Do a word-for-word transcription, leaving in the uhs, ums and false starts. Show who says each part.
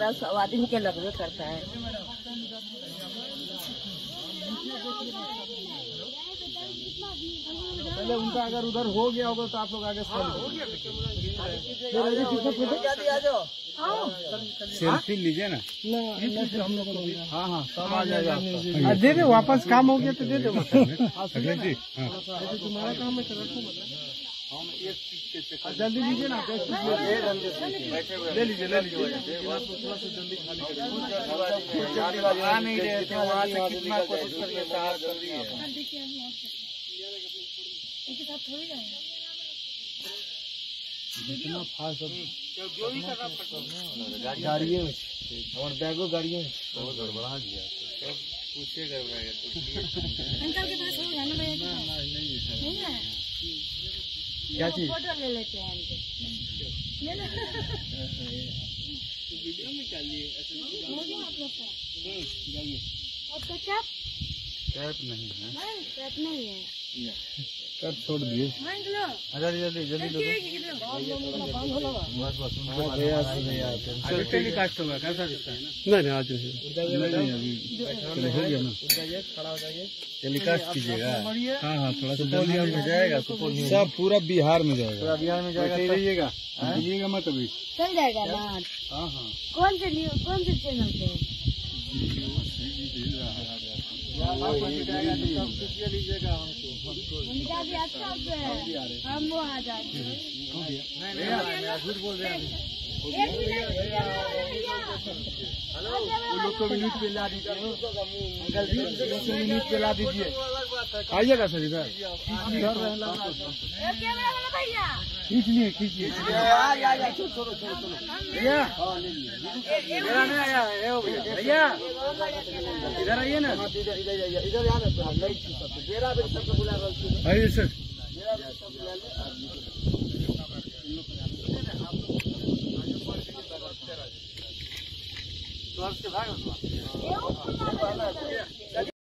Speaker 1: थोड़ा स्वाद इनके लगवे करता है।
Speaker 2: पहले उनका अगर उधर हो गया होगा तो आप लोग आगे
Speaker 3: सेल्फी लीजिए ना।
Speaker 2: हम लोग हाँ हाँ सब आ जाएगा।
Speaker 3: दे दे वापस काम हो गया तो दे दे जी।
Speaker 2: तुम्हारा काम है जल्दी लीजिए ना। ले लीजिए ले लीजिए थोड़ा सा जल्दी
Speaker 3: आ नहीं रहे थे वहाँ से कितना कोशिश करके साहब जल्दी है।
Speaker 2: जितना फास्ट
Speaker 3: जो भी करना पड़ता
Speaker 2: गाड़ी है और बैगो गाड़ी है
Speaker 3: बहुत गड़बड़ा दिया सब पूछे गड़बड़ाएगा
Speaker 1: अंकल के पास होगा ना भैया? नहीं है
Speaker 2: क्या चीज?
Speaker 1: फोटो ले लेते हैं ले लो
Speaker 3: वीडियो में चलिए
Speaker 1: आपका कैप
Speaker 3: कैप नहीं है।
Speaker 1: नहीं कैप नहीं है
Speaker 2: कर छोड़ दिए।
Speaker 3: जल्दी जल्दी जल्दी बस बस आगे टेलीकास्ट होगा कैसा दिखता है ना? नहीं नहीं आज नहीं हो गया ना। टेलीकास्ट कीजिएगा। हाँ हाँ थोड़ा सा सुपौल में जाएगा। सुपौल सब पूरा बिहार में जाएगा। पूरा बिहार में जाएगा। रहिएगा रहिएगा मत अभी
Speaker 1: चल जाएगा ना।
Speaker 3: हाँ हाँ
Speaker 1: कौन से न्यूज कौन से चैनल पे?
Speaker 2: लीजिएगा
Speaker 1: हम वो आ जाते
Speaker 2: झूठ बोल रहे हैं।
Speaker 1: हैं।
Speaker 2: उन लोग को भी नीट पे ला दीजिए। अंकल नीट पे ला दीजिए।
Speaker 3: आइएगा सर इधर
Speaker 2: खींच लिए खींचिए
Speaker 3: भैया मेरा नहीं आया है भैया इधर आइए ना।
Speaker 2: इधर इधर जाइए इधर यार नहीं मेरा भी सबको बुला रहा हूँ।
Speaker 3: आइए सर।